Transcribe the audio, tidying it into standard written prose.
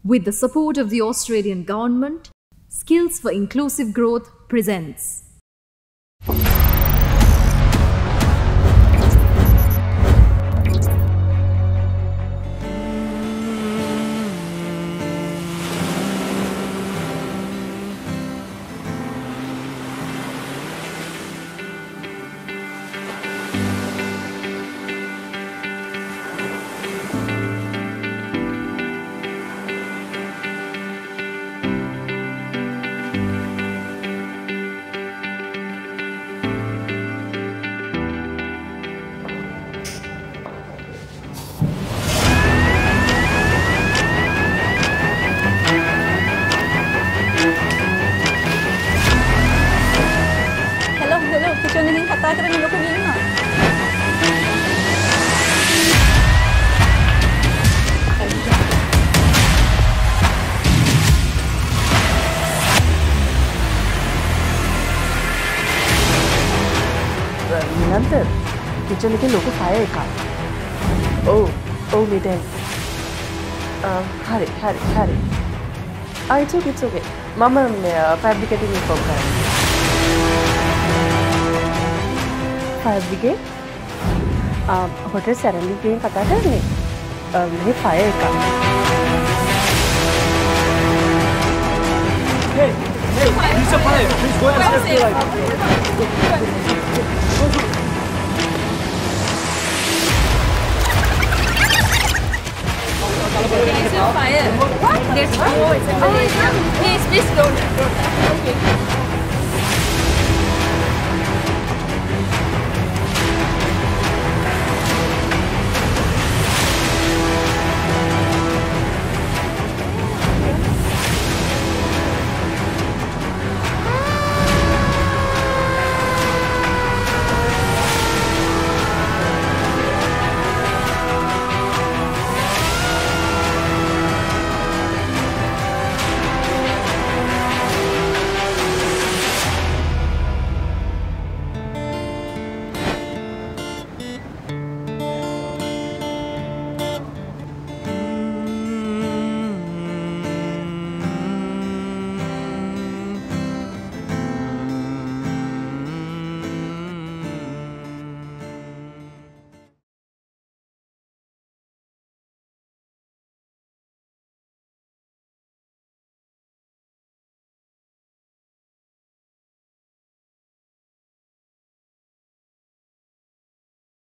With the support of the Australian government, Skills for Inclusive Growth presents Hello, kitchen එකකින් කතා කරගෙන ලොකුගේ ඉන්නවා. Nilantha kitchen එකේ ලොකු ෆයර් එකක්. ඔව් මෙතෙන්. හරි. it's okay. මම ෆැබ්‍රිකේටින් ඉන්ෆෝම් කරනවා. ෆයර් බ්‍රිගේඩ් හොටෙල් සැරන්ඩි ගෙන් කතා කරන්නේ. මේ ෆයර් එකක්. Hey, it's a fire. Please go and step to right. There's a fire. What? There's it's a fire. Please don't. Okay.